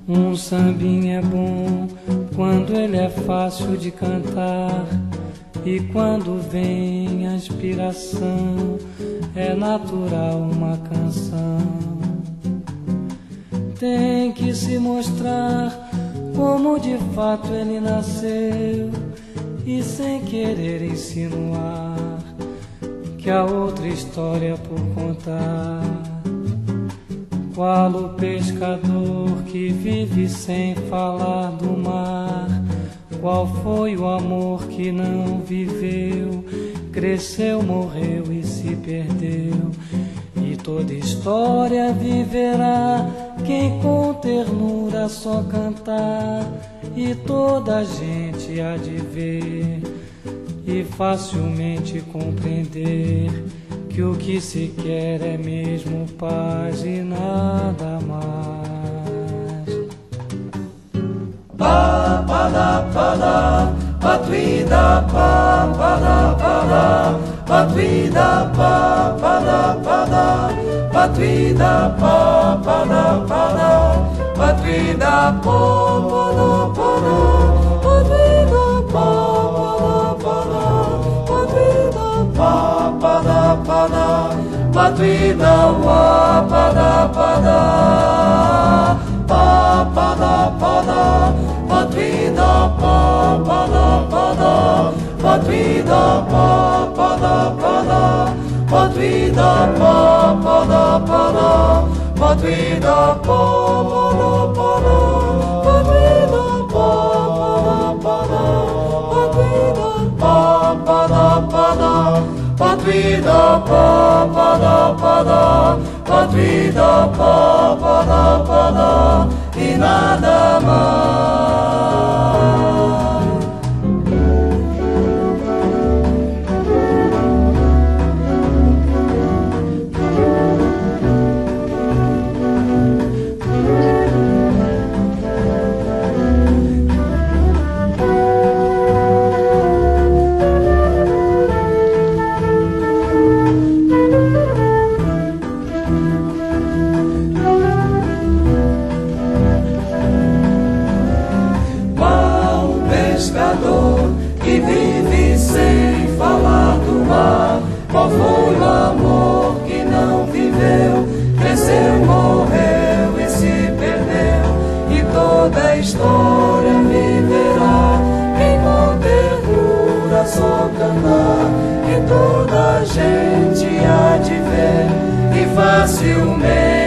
Um sambinha é bom quando ele é fácil de cantar, e quando vem a inspiração é natural uma canção. Tem que se mostrar como de fato ele nasceu, e sem querer insinuar que há outra história por contar. Qual o pescador que vive sem falar do mar? Qual foi o amor que não viveu, cresceu, morreu e se perdeu? E toda história viverá quem com ternura só cantar, e toda a gente há de ver e facilmente compreender que o que se quer é mesmo paz e nada mais. Pa pa da pa da, patuida pa da pa da, patuida pa da pa da, patuida pa da pa da, patuida po da pa da, patuida pa da pa da, patuida wa pa da pa da, pa da pa da, patuida pa da pa da, patuida pa da pa da, patuida pa da pa da, patuida pa da pa da, patuida pa da pa da, patuida pa da pa da, patuida pa da pa da, e nada mais. Que vive sem falar do mar. Qual foi o amor que não viveu, cresceu, morreu e se perdeu? E toda a história viverá quem com ternura só cantar, e toda a gente há de ver e facilmente